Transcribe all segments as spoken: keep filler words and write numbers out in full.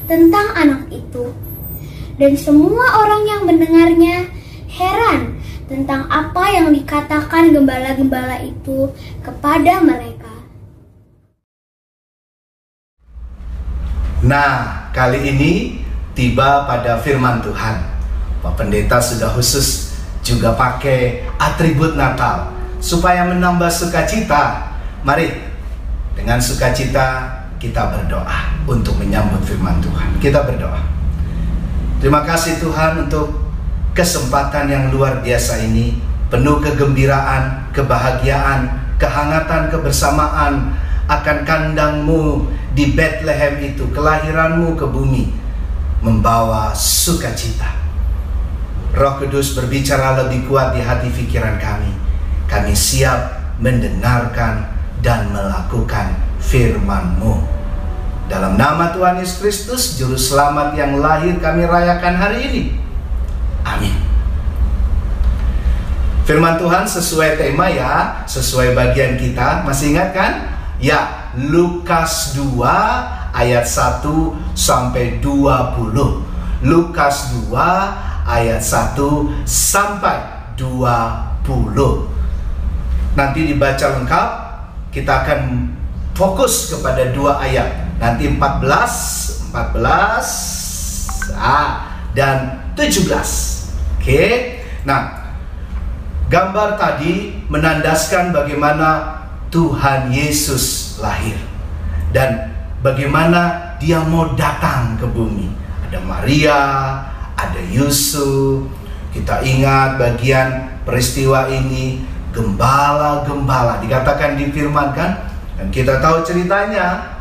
tentang anak itu. Dan semua orang yang mendengarnya heran tentang apa yang dikatakan gembala-gembala itu kepada mereka. Nah, kali ini tiba pada firman Tuhan. Pak Pendeta sudah khusus juga pakai atribut Natal supaya menambah sukacita. Mari dengan sukacita kita berdoa untuk menyambut firman Tuhan. Kita berdoa. Terima kasih Tuhan untuk kesempatan yang luar biasa ini, penuh kegembiraan, kebahagiaan, kehangatan, kebersamaan akan kandang-Mu di Bethlehem itu, kelahiran-Mu ke bumi, membawa sukacita. Roh Kudus berbicara lebih kuat di hati pikiran kami. Kami siap mendengarkan dan melakukan firman-Mu. Dalam nama Tuhan Yesus Kristus, Juru Selamat yang lahir, kami rayakan hari ini. Amin. Firman Tuhan sesuai tema ya, sesuai bagian kita. Masih ingat kan? Ya, Lukas dua ayat satu sampai dua puluh. Lukas dua ayat satu sampai dua puluh. Nanti dibaca lengkap, kita akan fokus kepada dua ayat. Nanti empat belas, empat belas ah, dan tujuh belas. Oke. Nah, gambar tadi menandaskan bagaimana Tuhan Yesus lahir dan bagaimana Dia mau datang ke bumi. Ada Maria, ada Yusuf. Kita ingat bagian peristiwa ini, gembala-gembala dikatakan difirmankan, dan kita tahu ceritanya.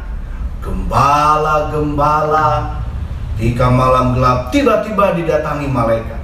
Gembala-gembala ketika malam gelap tiba-tiba didatangi malaikat.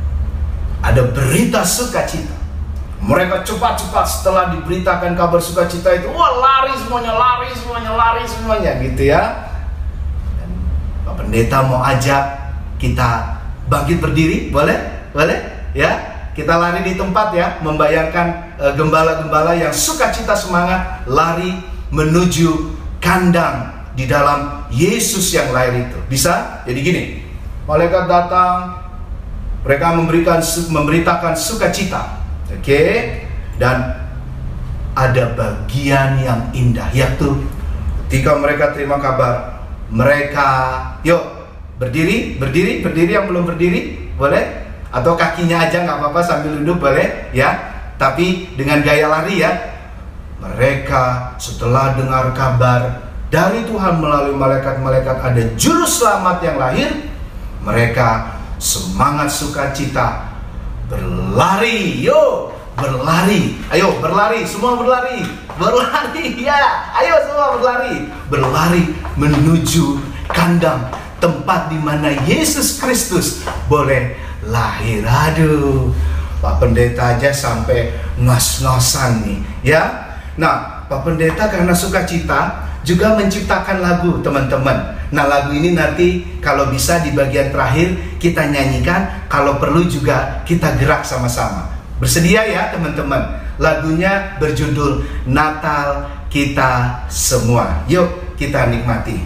Ada berita sukacita. Mereka cepat-cepat setelah diberitakan kabar sukacita itu, wah lari semuanya, lari semuanya, lari semuanya gitu ya. Dan Pak Pendeta mau ajak kita bangkit berdiri, boleh? Boleh? Ya, kita lari di tempat ya, membayangkan uh, gembala-gembala yang sukacita semangat lari menuju kandang di dalam Yesus yang lahir itu. Bisa? Jadi gini, malaikat datang, mereka memberikan memberitakan sukacita. Oke, okay? Dan ada bagian yang indah, yaitu ketika mereka terima kabar, mereka yuk berdiri, berdiri, berdiri yang belum berdiri, boleh? Atau kakinya aja nggak apa-apa sambil duduk, boleh? Ya, tapi dengan gaya lari ya. Mereka setelah dengar kabar dari Tuhan melalui malaikat-malaikat ada juru selamat yang lahir, mereka semangat sukacita berlari, yo berlari, ayo berlari, semua berlari, berlari ya, ayo semua berlari, berlari menuju kandang tempat di mana Yesus Kristus boleh lahir. Aduh, Pak Pendeta aja sampai ngos-ngosan nih, ya. Nah, Pak Pendeta karena sukacita juga menciptakan lagu, teman-teman. Nah, lagu ini nanti kalau bisa di bagian terakhir kita nyanyikan, kalau perlu juga kita gerak sama-sama. Bersedia ya, teman-teman? Lagunya berjudul Natal Kita Semua. Yuk, kita nikmati.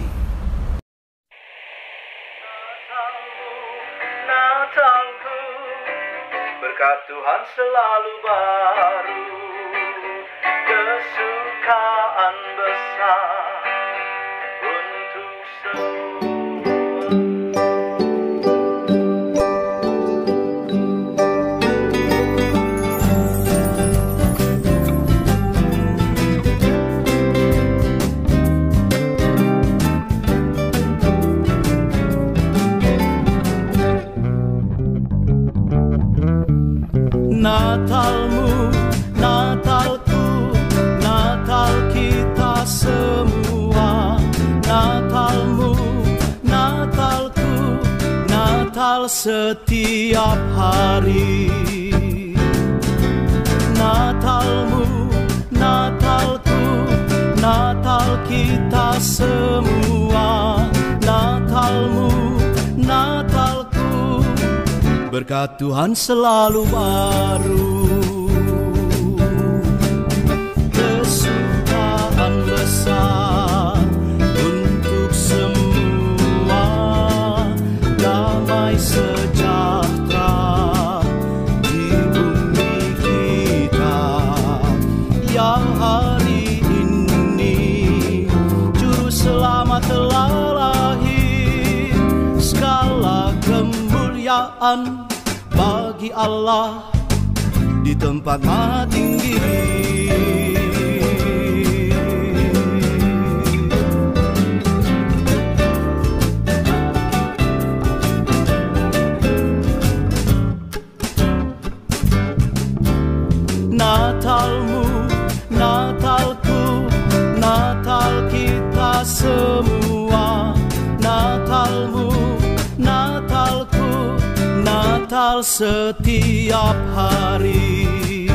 Natalku, berkat Tuhan selalu baru, kesukaan besar untuk semua. Natalmu, Natalku, Natal kita semua. Natalmu, Natalku, Natal setiap hari. Natalmu, Natalku, Natal kita semua. Natalmu, Natalku, berkat Tuhan selalu baru, kesukaan besar untuk semua. damai sejahtera di bumi kita. Ya hari ini Juru Selamat telah lahir, segala kemuliaan bagi Allah di tempat maha tinggi. Natalmu, Natalku, Natal kita semua. Natalmu, Natalku, Natal setiap hari.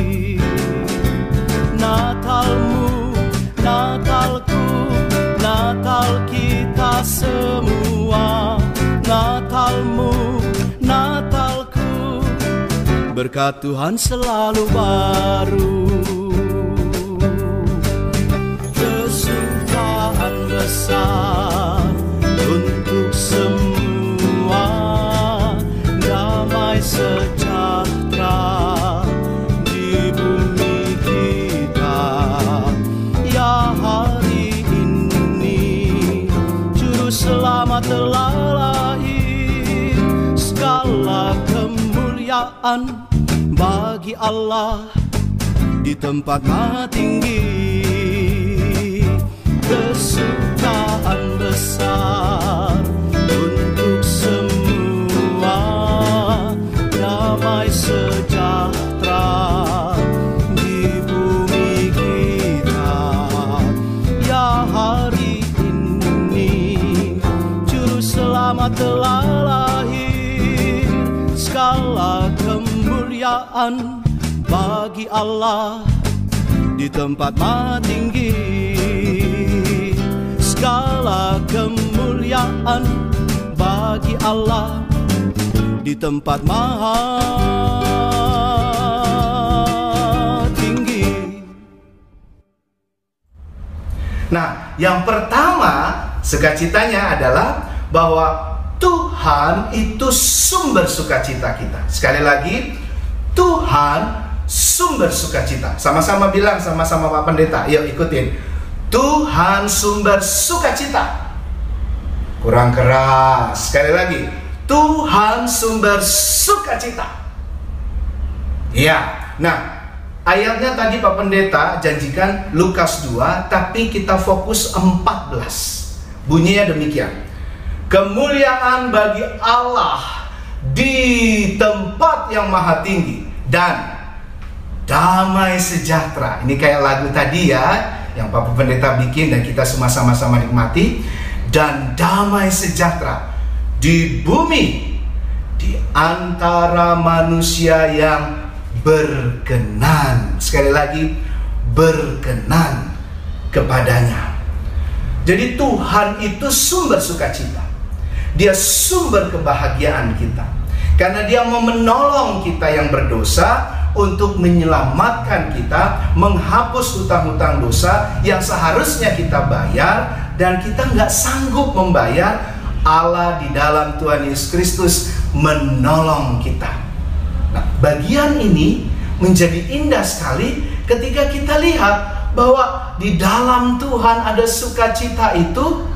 Natalmu, Natalku, Natal kita semua. Natalmu, Natalku, berkat Tuhan selalu baru. Kesukaan besar untuk semua, damai sejahtera di bumi kita. Ya hari ini Juru Selamat telah lahir, segala kemuliaan bagi Allah di tempat maha tinggi. Kesukaan besar untuk semua, damai sejahtera di bumi kita. Ya hari ini Juru Selamat telah lahir, segala kemuliaan bagi Allah di tempat maha tinggi. Segala kemuliaan bagi Allah di tempat maha tinggi. Nah, yang pertama sukacitanya adalah bahwa Tuhan itu sumber sukacita kita. Sekali lagi, Tuhan sumber sukacita. Sama-sama bilang, sama-sama Pak Pendeta. Yuk ikutin. Tuhan sumber sukacita. Kurang keras. Sekali lagi. Tuhan sumber sukacita. Ya. Nah, ayatnya tadi Pak Pendeta janjikan Lukas dua, tapi kita fokus empat belas. Bunyinya demikian. Kemuliaan bagi Allah di tempat yang maha tinggi, dan damai sejahtera. Ini kayak lagu tadi ya, yang Pak Pendeta bikin dan kita semua sama-sama nikmati. Dan damai sejahtera di bumi, di antara manusia yang berkenan. Sekali lagi, berkenan kepadanya. Jadi Tuhan itu sumber sukacita. Dia sumber kebahagiaan kita, karena Dia mau menolong kita yang berdosa untuk menyelamatkan kita, menghapus hutang-hutang dosa yang seharusnya kita bayar dan kita nggak sanggup membayar. Allah di dalam Tuhan Yesus Kristus menolong kita. Nah, bagian ini menjadi indah sekali ketika kita lihat bahwa di dalam Tuhan ada sukacita itu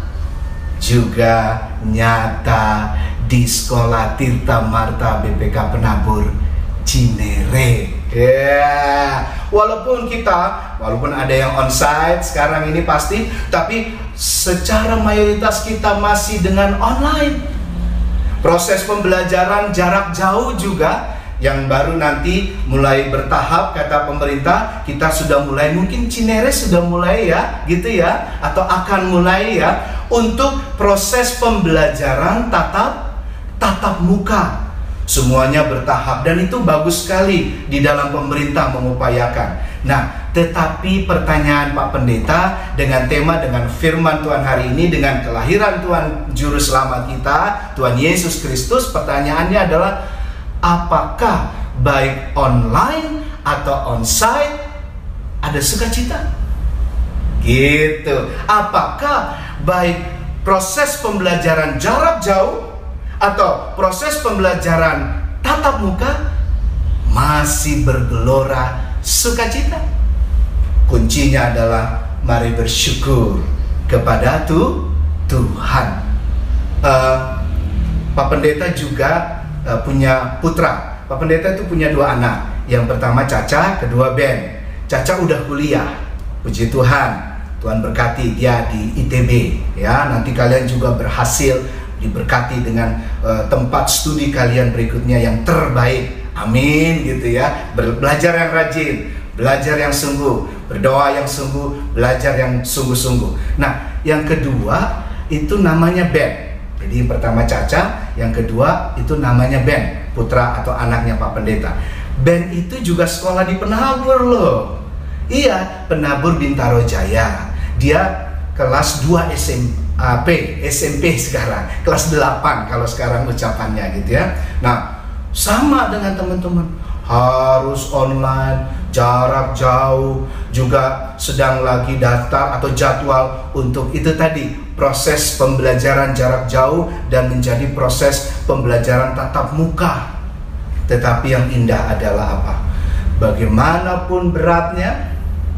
juga nyata di sekolah Tirta Marta B P K Penabur Cinere. Ya, yeah. Walaupun kita, walaupun ada yang onsite sekarang ini pasti, tapi secara mayoritas kita masih dengan online. Proses pembelajaran jarak jauh juga yang baru nanti mulai bertahap, kata pemerintah. Kita sudah mulai, mungkin Cinere sudah mulai ya, gitu ya, atau akan mulai ya, untuk proses pembelajaran tatap tatap muka. Semuanya bertahap dan itu bagus sekali di dalam pemerintah mengupayakan. Nah, tetapi pertanyaan Pak Pendeta dengan tema, dengan firman Tuhan hari ini, dengan kelahiran Tuhan Juru Selamat kita, Tuhan Yesus Kristus, pertanyaannya adalah apakah baik online atau onsite ada sukacita? Gitu. Apakah baik proses pembelajaran jarak jauh atau proses pembelajaran tatap muka masih bergelora sukacita? Kuncinya adalah mari bersyukur kepada tu, Tuhan. Uh, Pak Pendeta juga uh, punya putra. Pak Pendeta itu punya dua anak. Yang pertama Caca, kedua Ben. Caca udah kuliah, puji Tuhan. Tuhan berkati dia di I T B. Ya, nanti kalian juga berhasil diberkati dengan uh, tempat studi kalian berikutnya yang terbaik. Amin, gitu ya. Belajar yang rajin, belajar yang sungguh, berdoa yang sungguh, belajar yang sungguh-sungguh. Nah, yang kedua itu namanya Ben. Jadi yang pertama Caca, yang kedua itu namanya Ben, putra atau anaknya Pak Pendeta. Ben itu juga sekolah di Penabur loh. Iya, Penabur Bintaro Jaya. Dia kelas dua S M P, S M P sekarang, kelas delapan kalau sekarang ucapannya gitu ya. Nah, sama dengan teman-teman, harus online, jarak jauh, juga sedang lagi daftar atau jadwal untuk itu tadi, proses pembelajaran jarak jauh dan menjadi proses pembelajaran tatap muka. Tetapi yang indah adalah apa? Bagaimanapun beratnya,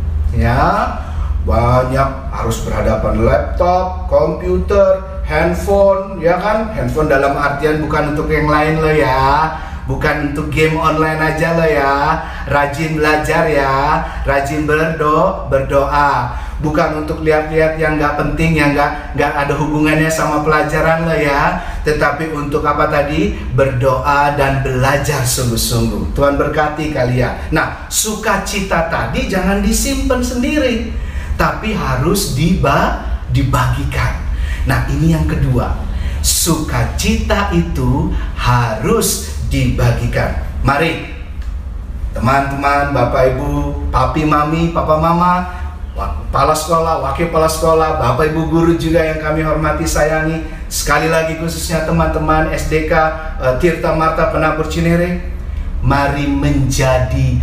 ya, banyak harus berhadapan laptop, komputer, handphone, ya kan? Handphone dalam artian bukan untuk yang lain loh ya, bukan untuk game online aja loh ya. Rajin belajar ya, rajin berdoa, berdoa. Bukan untuk lihat-lihat yang nggak penting, yang nggak nggak ada hubungannya sama pelajaran loh ya. Tetapi untuk apa tadi? Berdoa dan belajar sungguh-sungguh. Tuhan berkati kalian. Nah, sukacita tadi jangan disimpan sendiri, tapi harus diba dibagikan. Nah, ini yang kedua. Sukacita itu harus dibagikan. Mari teman-teman, Bapak Ibu, papi mami, papa mama, kepala sekolah, wakil kepala sekolah, Bapak Ibu guru juga yang kami hormati sayangi, sekali lagi khususnya teman-teman S D K uh, Tirta Marta Penabur Cinere, mari menjadi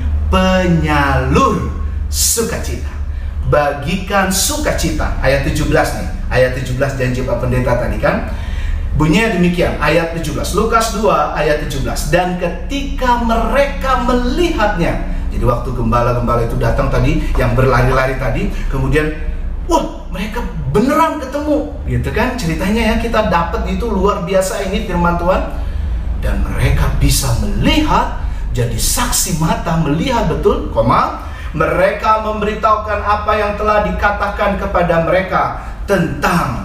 penyalur sukacita. Bagikan sukacita. Ayat tujuh belas nih, ayat tujuh belas janji Pak Pendeta tadi kan. Bunyinya demikian, ayat tujuh belas, Lukas dua ayat tujuh belas. Dan ketika mereka melihatnya, jadi waktu gembala-gembala itu datang tadi, yang berlari-lari tadi, kemudian wah, mereka beneran ketemu, gitu kan ceritanya ya. Kita dapat itu luar biasa ini firman Tuhan. Dan mereka bisa melihat, jadi saksi mata melihat betul, koma, mereka memberitahukan apa yang telah dikatakan kepada mereka tentang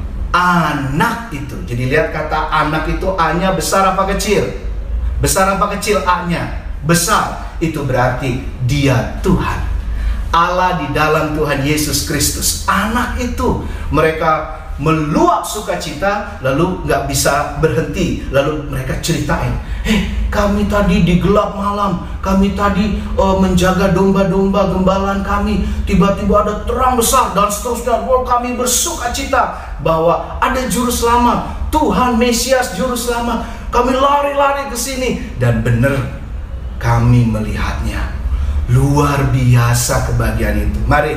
anak itu. Jadi lihat kata anak itu, A-nya besar apa kecil? Besar apa kecil A-nya? Besar. Itu berarti dia Tuhan, Allah di dalam Tuhan Yesus Kristus. Anak itu mereka meluap sukacita, lalu nggak bisa berhenti, lalu mereka ceritain, hei, kami tadi di gelap malam, kami tadi uh, menjaga domba-domba gembalaan kami, tiba-tiba ada terang besar dan seterusnya. Wow, kami bersukacita bahwa ada juru selamat, Tuhan Mesias juru selamat. Kami lari-lari ke sini dan benar kami melihatnya. Luar biasa kebahagiaan itu. Mari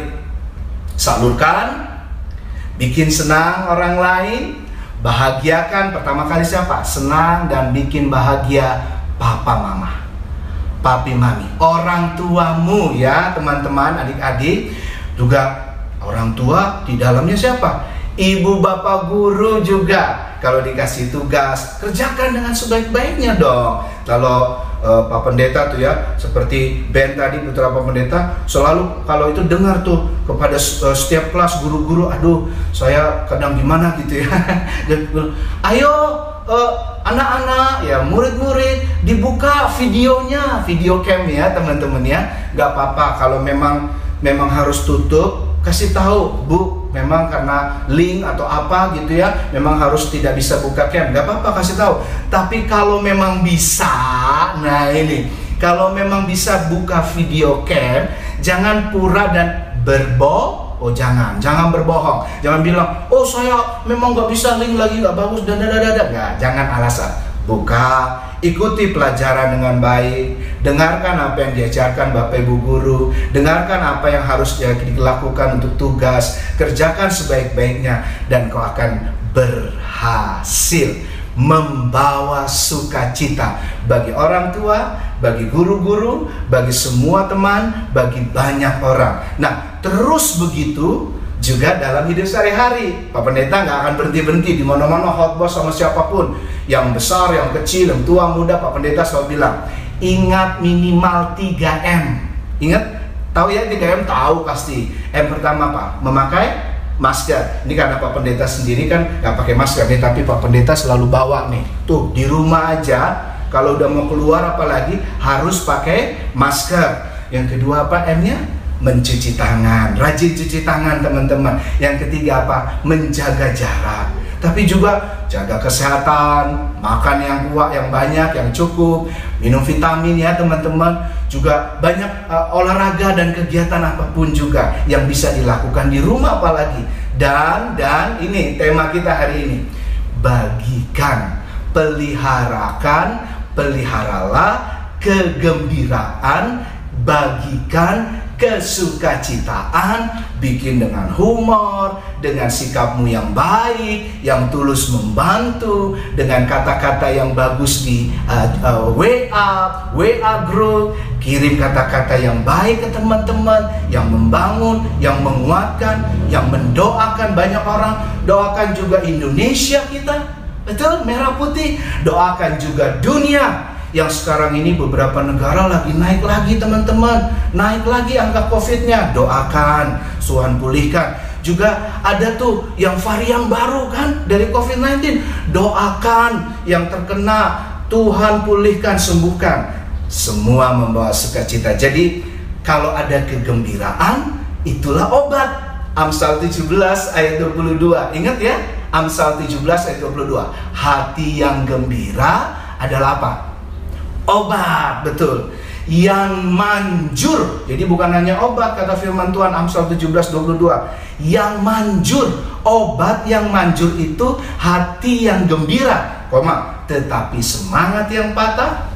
salurkan, bikin senang orang lain, bahagiakan pertama kali siapa? Senang dan bikin bahagia papa mama, papi mami, orang tuamu ya teman-teman, adik-adik. Juga orang tua di dalamnya siapa? Ibu bapak guru juga. Kalau dikasih tugas, kerjakan dengan sebaik-baiknya dong. Kalau uh, Pak Pendeta tuh ya, seperti Ben tadi, putra Pak Pendeta, selalu kalau itu dengar tuh kepada uh, setiap kelas guru-guru, aduh saya kadang gimana gitu ya. Dan ayo uh, anak-anak ya, murid-murid, dibuka videonya, video cam ya teman-teman ya. Gak apa-apa kalau memang memang harus tutup, kasih tahu, Bu, memang karena link atau apa gitu ya, memang harus tidak bisa buka cam, gak apa-apa, kasih tahu. Tapi kalau memang bisa, nah ini, kalau memang bisa buka video cam, jangan pura dan berbohong. Oh jangan, jangan berbohong, jangan bilang, oh saya memang gak bisa, link lagi gak bagus dan dadadada. Nggak, jangan alasan. Buka, ikuti pelajaran dengan baik, dengarkan apa yang diajarkan Bapak Ibu guru, dengarkan apa yang harus dilakukan untuk tugas, kerjakan sebaik-baiknya dan kau akan berhasil. membawa sukacita bagi orang tua, bagi guru-guru, bagi semua teman, bagi banyak orang. Nah, terus begitu juga dalam hidup sehari-hari. Pak Pendeta nggak akan berhenti-berhenti di mana-mana khotbah sama siapapun, yang besar, yang kecil, yang tua, muda. Pak Pendeta selalu bilang, ingat minimal tiga M. Ingat, tahu ya tiga M? Tahu pasti. M pertama apa? Memakai masker. Ini karena Pak Pendeta sendiri kan nggak pakai masker nih, tapi Pak Pendeta selalu bawa nih. Tuh di rumah aja, kalau udah mau keluar apalagi harus pakai masker. Yang kedua apa M-nya? Mencuci tangan, rajin cuci tangan teman-teman. Yang ketiga apa? Menjaga jarak. Tapi juga jaga kesehatan, makan yang kuat, yang banyak, yang cukup, minum vitamin ya teman-teman. Juga banyak uh, olahraga dan kegiatan apapun juga yang bisa dilakukan di rumah apalagi. Dan dan ini tema kita hari ini, bagikan, peliharakan, peliharalah kegembiraan, bagikan kesukacitaan, bikin dengan humor, dengan sikapmu yang baik, yang tulus membantu, dengan kata-kata yang bagus di uh, uh, W A, W A group, kirim kata-kata yang baik ke teman-teman, yang membangun, yang menguatkan, yang mendoakan banyak orang. Doakan juga Indonesia kita, betul, merah putih. Doakan juga dunia. Yang sekarang ini beberapa negara lagi naik lagi teman-teman, naik lagi angka COVID-nya. Doakan, Tuhan pulihkan. Juga ada tuh yang varian baru kan dari COVID sembilan belas. Doakan yang terkena, Tuhan pulihkan, sembuhkan. Semua membawa sukacita. Jadi kalau ada kegembiraan, itulah obat. Amsal tujuh belas ayat dua puluh dua. Ingat ya, Amsal tujuh belas ayat dua puluh dua. Hati yang gembira adalah apa? Obat, betul. Yang manjur, jadi bukan hanya obat, kata firman Tuhan Amsal tujuh belas dua puluh dua. Yang manjur, obat yang manjur itu hati yang gembira, koma, tetapi semangat yang patah,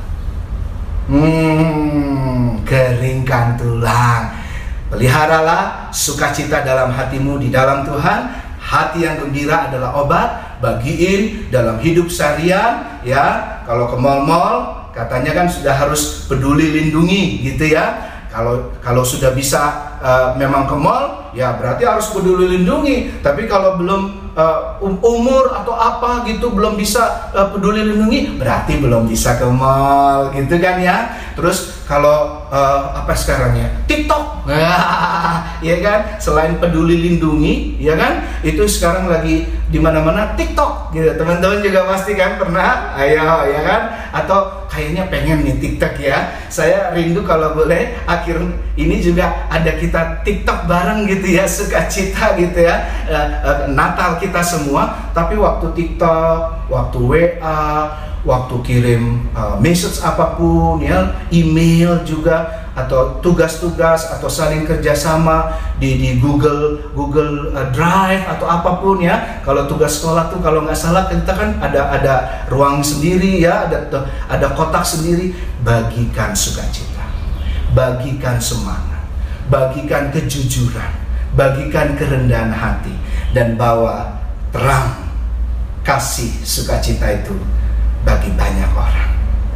hmm, keringkan tulang. Peliharalah sukacita dalam hatimu di dalam Tuhan. Hati yang gembira adalah obat. Bagiin dalam hidup seharian ya. Kalau ke mall-mall, katanya kan sudah harus peduli lindungi gitu ya. Kalau kalau sudah bisa uh, memang ke mall, ya berarti harus peduli lindungi. Tapi kalau belum uh, umur atau apa gitu belum bisa uh, peduli lindungi, berarti belum bisa ke mall gitu kan ya. Terus kalau uh, apa sekarang ya, TikTok, ya kan, selain peduli lindungi, ya kan, itu sekarang lagi di mana-mana TikTok gitu. Teman-teman juga pasti kan pernah, ayo ya kan, atau kayaknya pengen nih TikTok ya. Saya rindu kalau boleh akhir ini juga ada kita TikTok bareng gitu ya, sukacita gitu ya, uh, uh, Natal kita semua. Tapi waktu TikTok, waktu W A, waktu kirim uh, message apapun ya, email juga, atau tugas-tugas atau saling kerjasama di, di Google Google uh, Drive atau apapun ya. Kalau tugas sekolah tuh kalau nggak salah kita kan ada ada ruang sendiri ya, ada ada kotak sendiri. Bagikan sukacita, bagikan semangat, bagikan kejujuran, bagikan kerendahan hati, dan bawa terang kasih sukacita itu bagi banyak orang.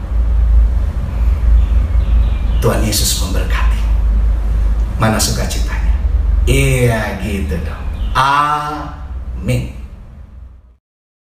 Tuhan Yesus memberkati. Mana sukacitanya? Iya gitu dong. Amin.